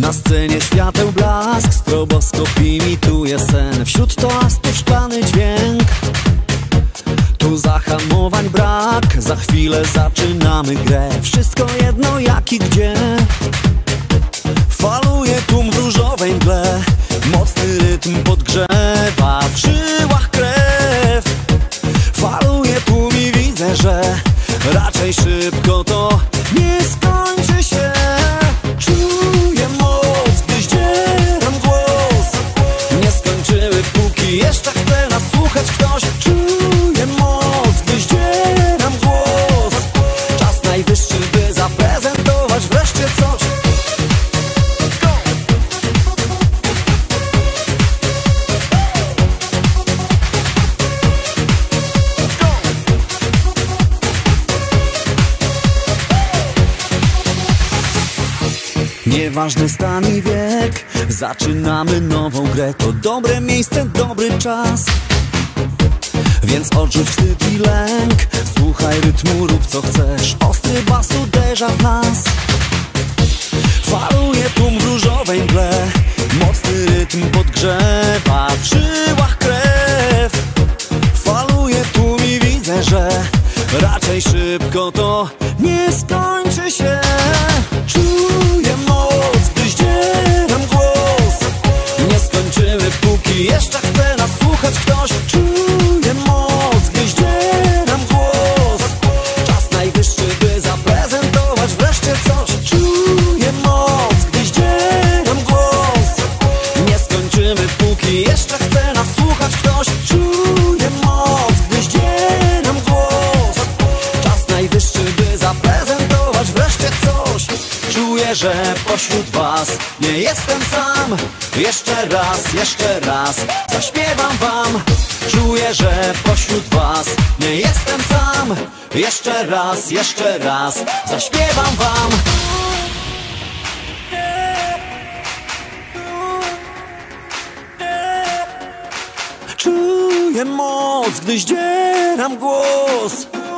Na scenie świateł blask, stroboskop imituje sen. Wśród toastów szklany dźwięk, tu zahamowań brak. Za chwilę zaczynamy grę, wszystko jedno jak i gdzie. Faluje tłum w różowej mgle, mocny rytm podgrzewa w żyłach krew. Faluje tłum i widzę, że raczej szybko to nie skończy się. Czuję moc, gdy zdzieram głos. Nie skończymy, póki jeszcze chce nas słuchać ktoś. Czuję moc, gdy zdzieram głos. Czas najwyższy, by zaprezentować wreszcie coś. Nieważny stan i wiek, zaczynamy nową grę. To dobre miejsce, dobry czas, więc odrzuć wstyd i lęk. Słuchaj rytmu, rób co chcesz, ostry bas uderza w nas. Faluje tłum w różowej mgle, mocny rytm podgrzewa w żyłach krew. Faluje tłum i widzę, że raczej szybko to nie skończy się. Czuję moc, gdy zdzieram głos. Nie skończymy, póki jeszcze chce nas słuchać ktoś. Czuję moc, gdy zdzieram głos. Czas najwyższy, by zaprezentować wreszcie coś. Czuję moc, gdy zdzieram głos. Nie skończymy, póki jeszcze chce nas słuchać ktoś. Czuję moc, gdy zdzieram głos. Czas najwyższy, by zaprezentować wreszcie coś. Czuję, że pośród was nie jestem sam. Jeszcze raz zaśpiewam wam. Czuję, że pośród was nie jestem sam. Jeszcze raz zaśpiewam wam. Czuję moc, gdy zdzieram głos.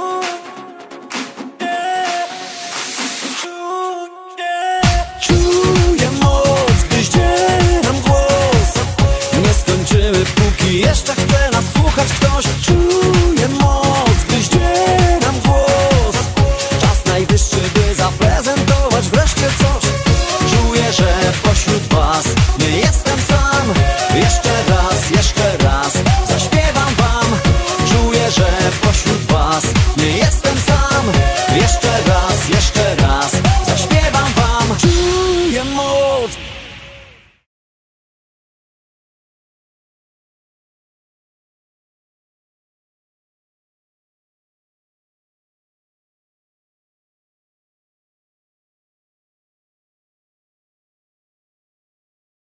Czuję moc, gdy zdzieram głos. Nie skończymy, póki jeszcze chce nas słuchać ktoś. Czuję moc, gdy zdzieram głos. Czas najwyższy, by zaprezentować wreszcie coś. Czuję, że pośród was nie jestem sam. Jeszcze raz zaśpiewam wam. Czuję, że pośród was nie jestem